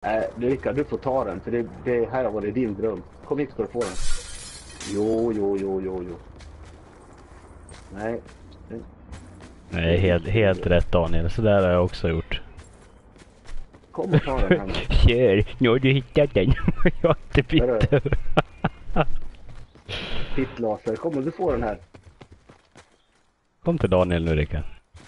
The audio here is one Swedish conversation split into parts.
Rickard, du får ta den. För det här har varit din dröm. Kom hit ska du få den. Jo. Nej. Nej, helt rätt Daniel. Så där har jag också gjort. Kom och ta den här. Kör, nu har du hittat den. Jag har inte bytt. Pittlaser, kom och du får den här. Kom till Daniel nu, Rickard.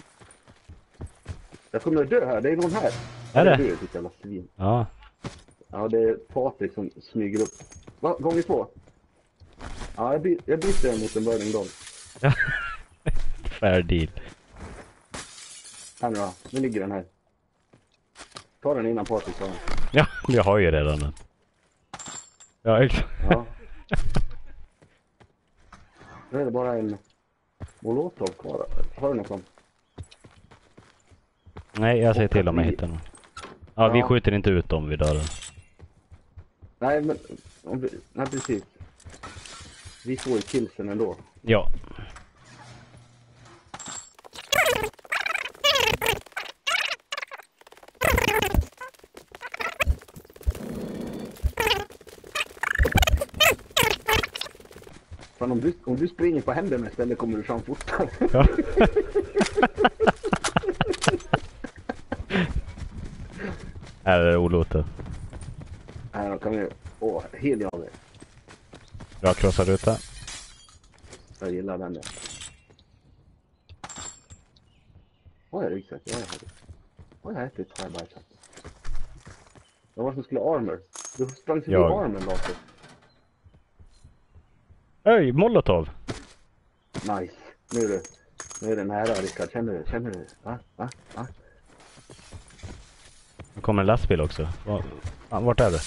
Jag kommer att dö här, det är någon här. Är det? Du, ditt jävla svin. Ja. Ja, det är Patrik som smyger upp. Va? Gånger 2? Ja, jag byter den mot en burning dog. Fair deal. Här nu då, nu ligger den här. Ta den innan Patrik tar den. Ja, jag har ju redan den. Ja, exakt. Ja. Nu är det bara en molotov kvar. Har du något sånt? Nej, jag ser till om jag hittar någon. Ja, vi skjuter inte ut dem vid dörren. Nej, men... Nej, precis. Vi får ju killsen ändå. Ja. Fan, om du springer på händerna istället kommer du fram fortare. Ja. Här är det olotet. Nej, då kan vi... heljager. Bra krossad ruta. Jag gillar den där. Vad är det ryggsäck? Vad är det ett highbite? Det var som skulle armor. Du sprang förbi armen, Lasse. Öj, molotov. Nice. Nu är den här, Rickard. Känner du? Va? Nu kommer en lastbil också. Vart är det?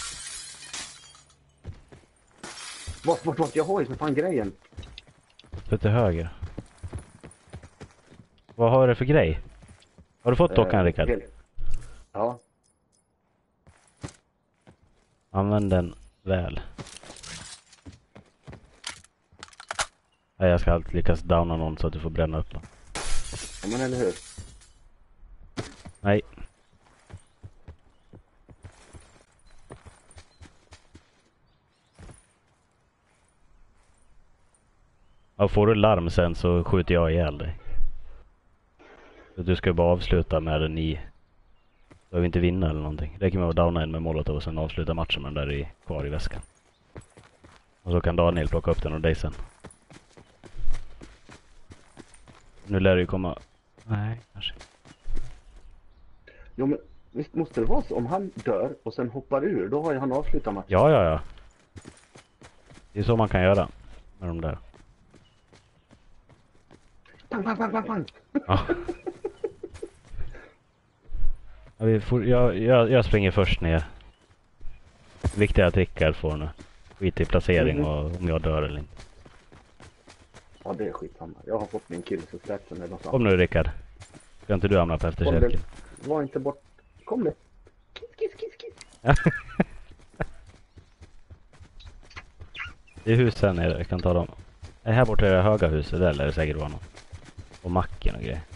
Vart? Jag har ju för fan grejen. Lite höger. Vad har du för grej? Har du fått dockan, Rickard? Ja. Använd den väl. Nej, jag ska alltid lyckas downa någon så att du får bränna upp dem. Ja, men eller hur? Nej. Ja, får du larm sen så skjuter jag ihjäl dig. Du ska bara avsluta med den i... Du behöver inte vinna eller någonting. Det kan vara downa en med molotov och sen avsluta matchen med den där kvar i väskan. Och så kan Daniel plocka upp den och dig sen. Nu lär det ju komma... Nej, kanske. Jo, men visst måste det vara så. Om han dör och sen hoppar ur, då har ju han avslutat matchen. Ja. Det är så man kan göra med de där. Pang. Ja. Jag springer först ner. Viktigt att Rickard får nu. Skit i placering och om jag dör eller inte. Ja, det är skitsamma. Jag har fått min kill så släppt eller något. Kom nu, Rickard. Ska inte du hamna på efterkälken? Var inte bort. Kom nu. Kiss. Det är husen nere, jag kan ta dem. Här borta är det höga huset, där är det säkert vara någon. Och macken och grejer.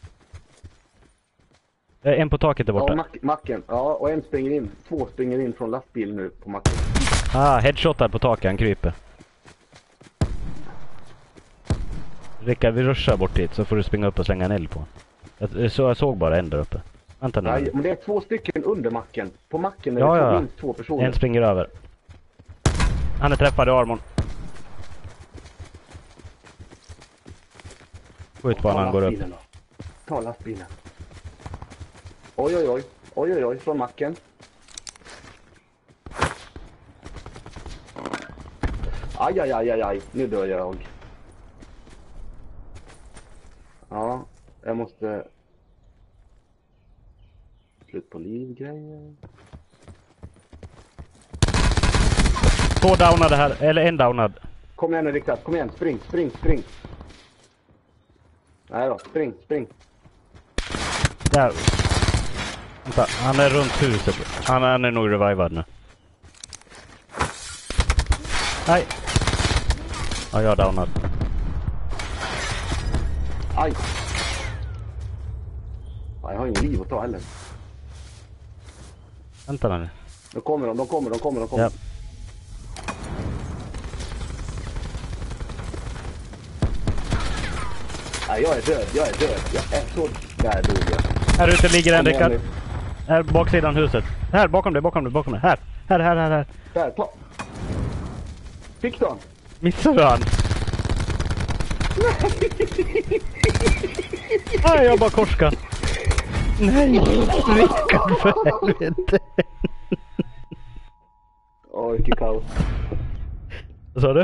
En på taket där borta. Ja, macken. Ja, och en springer in. 2 springer in från lastbilen nu på macken. Headshotad på taket, han kryper. Rickard, vi ruschar bort dit så får du springa upp och slänga en eld på. Jag såg bara en där uppe. Vänta nu. Nej, men det är 2 stycken under macken. På macken är det minst 2 personer. En springer över. Han är träffad i armon. Skjut på när han går upp. Ta lastbilen. Oj, från macken. Aj, nu dör jag. Ja, jag måste... Slut på livgrejer. 2 downade här, eller en downad. Kom igen nu, Rickard, kom igen, spring. Nej då, spring. Där. Vänta, han är runt huset. Han är nog revivad nu. Nej. Ja, jag är downad. Aj. Jag har ingen liv att ta heller. Vänta nu. De kommer. Ja. Nej, jag är död. Jag är så... Där dog jag. Här ute ligger en Kom igen Rickard. nu. Här baksidan huset. Här, bakom dig. Här. Där, ta. Fick du han? Missade han? Nej, jag bara korskar. Nej, Rickard, för helvete. Åh, vilket kaos. Vad sa du?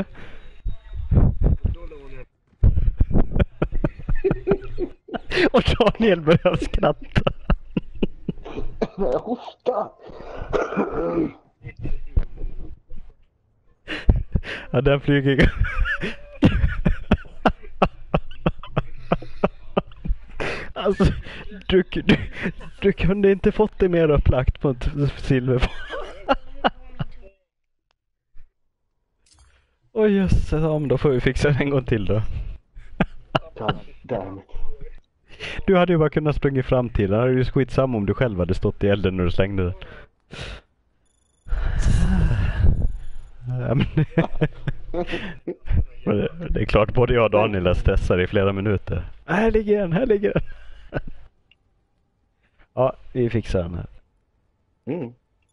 Och Daniel börjar skratta. Jag hostar. Ja, den flyger. Alltså, du kunde inte fått det mer upplagt på ett silver. Oj jösses, ja, men då får vi fixa det en gång till då. Damn. Du hade ju bara kunnat springa fram till. Det hade ju skitsamma om du själv hade stått i elden när du slängde den. Ja, men det är klart, både jag och Daniel är stressade i flera minuter. Här ligger den. Ja, vi fixar den här. Mm.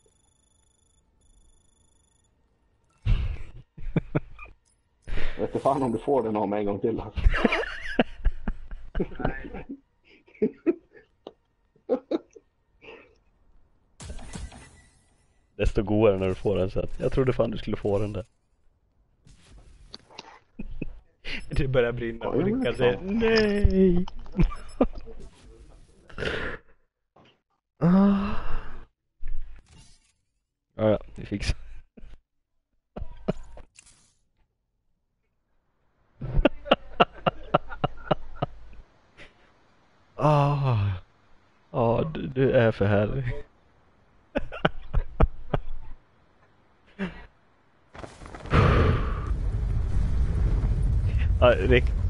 Jag vet inte fan om du får den av mig en gång till. Alltså. Desto godare när du får den sen. Jag trodde fan du skulle få den där. Det börjar brinna och Rickard säger nej. Ja, vi fixar. Du är för härlig. Rick,